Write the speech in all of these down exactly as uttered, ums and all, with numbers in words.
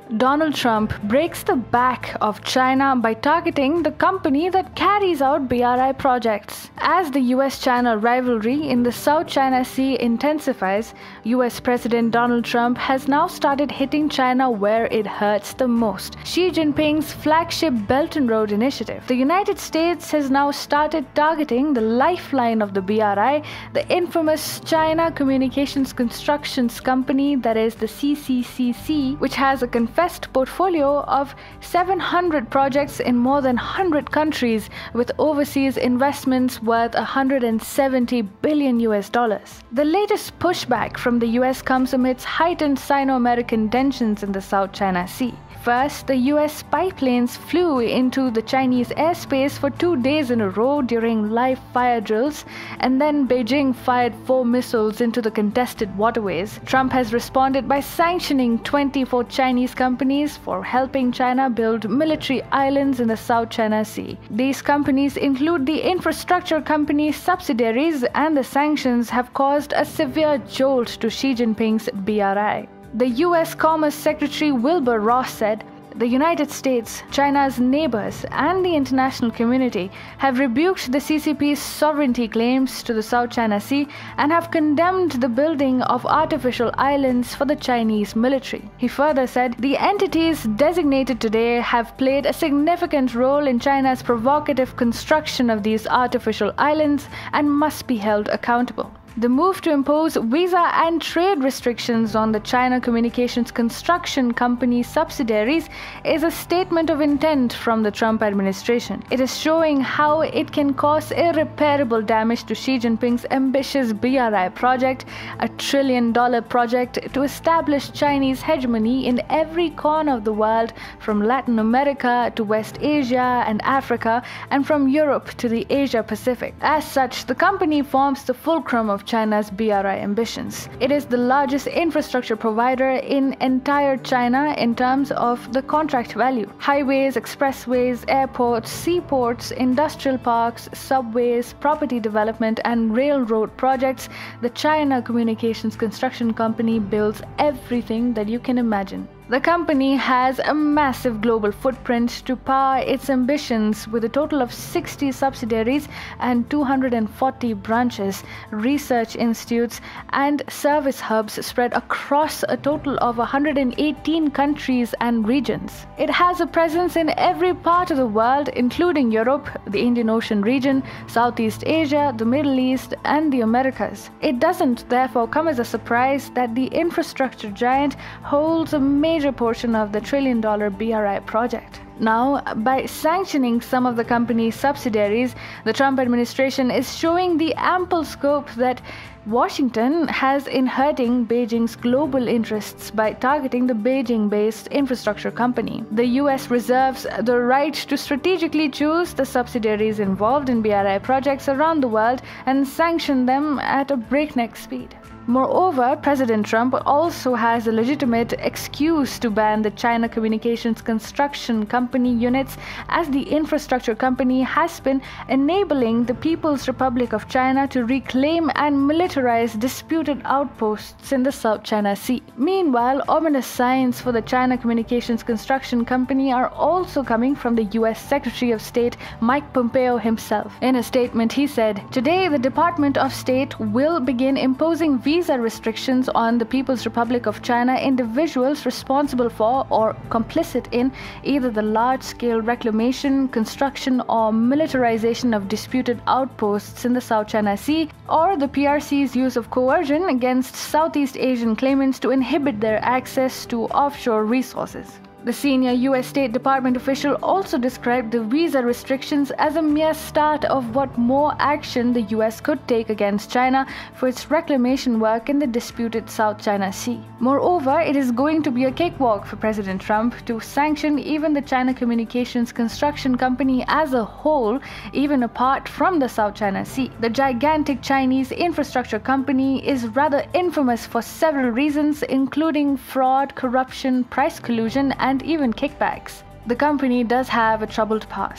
Donald Trump breaks the back of China by targeting the company that carries out B R I projects. As the U S China rivalry in the South China Sea intensifies, U S President Donald Trump has now started hitting China where it hurts the most. Xi Jinping's flagship Belt and Road Initiative. The United States has now started targeting the lifeline of the B R I, the infamous China Communications Constructions Company, that is the C C C C, which has a confessed portfolio of seven hundred projects in more than one hundred countries with overseas investments worth one hundred seventy billion U S dollars. The latest pushback from the U S comes amidst heightened Sino-American tensions in the South China Sea. First, the U S spy planes flew into the Chinese airspace for two days in a row during live fire drills, and then Beijing fired four missiles into the contested waterways. Trump has responded by sanctioning twenty-four Chinese companies for helping China build military islands in the South China Sea. These companies include the infrastructure company subsidiaries, and the sanctions have caused a severe jolt to Xi Jinping's B R I. The U S Commerce Secretary Wilbur Ross said, "The United States, China's neighbors, and the international community have rebuked the C C P's sovereignty claims to the South China Sea and have condemned the building of artificial islands for the Chinese military." He further said, "The entities designated today have played a significant role in China's provocative construction of these artificial islands and must be held accountable." The move to impose visa and trade restrictions on the China Communications Construction Company subsidiaries is a statement of intent from the Trump administration. It is showing how it can cause irreparable damage to Xi Jinping's ambitious B R I project, a trillion dollar project to establish Chinese hegemony in every corner of the world, from Latin America to West Asia and Africa, and from Europe to the Asia Pacific. As such, the company forms the fulcrum of China's B R I ambitions. It is the largest infrastructure provider in entire China in terms of the contract value. Highways, expressways, airports, seaports, industrial parks, subways, property development, and railroad projects. The China Communications Construction Company builds everything that you can imagine. The company has a massive global footprint to power its ambitions, with a total of sixty subsidiaries and two hundred forty branches, research institutes, and service hubs spread across a total of one hundred eighteen countries and regions. It has a presence in every part of the world, including Europe, the Indian Ocean region, Southeast Asia, the Middle East, and the Americas. It doesn't therefore come as a surprise that the infrastructure giant holds a major portion of the trillion dollar B R I project. Now, by sanctioning some of the company's subsidiaries, the Trump administration is showing the ample scope that Washington has in hurting Beijing's global interests by targeting the Beijing-based infrastructure company. The U S reserves the right to strategically choose the subsidiaries involved in B R I projects around the world and sanction them at a breakneck speed. Moreover, President Trump also has a legitimate excuse to ban the China Communications Construction Company units, as the infrastructure company has been enabling the People's Republic of China to reclaim and militarize disputed outposts in the South China Sea. Meanwhile, ominous signs for the China Communications Construction Company are also coming from the U S Secretary of State Mike Pompeo himself. In a statement, he said, "Today, the Department of State will begin imposing visa Visa restrictions on the People's Republic of China individuals responsible for or complicit in either the large-scale reclamation, construction, or militarization of disputed outposts in the South China Sea, or the P R C's use of coercion against Southeast Asian claimants to inhibit their access to offshore resources." The senior U S State Department official also described the visa restrictions as a mere start of what more action the U S could take against China for its reclamation work in the disputed South China Sea. Moreover, it is going to be a cakewalk for President Trump to sanction even the China Communications Construction Company as a whole, even apart from the South China Sea. The gigantic Chinese infrastructure company is rather infamous for several reasons, including fraud, corruption, price collusion, and and even kickbacks. The company does have a troubled past.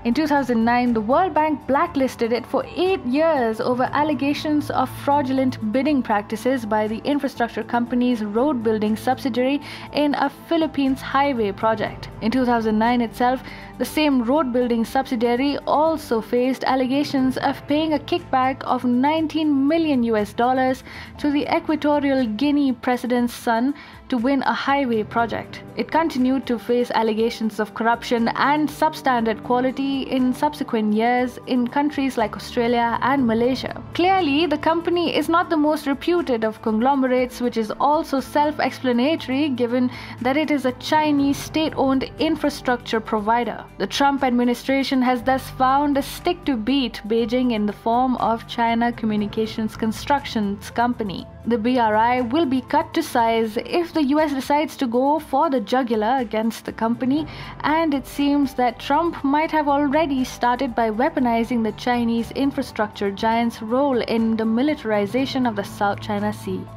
In two thousand nine, the World Bank blacklisted it for eight years over allegations of fraudulent bidding practices by the infrastructure company's road building subsidiary in a Philippines highway project. In two thousand nine itself, the same road building subsidiary also faced allegations of paying a kickback of nineteen million U S dollars to the Equatorial Guinea president's son to win a highway project. It continued to face allegations of corruption and substandard quality in subsequent years in countries like Australia and Malaysia. Clearly, the company is not the most reputed of conglomerates, which is also self-explanatory given that it is a Chinese state-owned infrastructure provider. The Trump administration has thus found a stick to beat Beijing in the form of China Communications Constructions Company. The B R I will be cut to size if the U S decides to go for the jugular against the company, and it seems that Trump might have already started by weaponizing the Chinese infrastructure giant's role in the militarization of the South China Sea.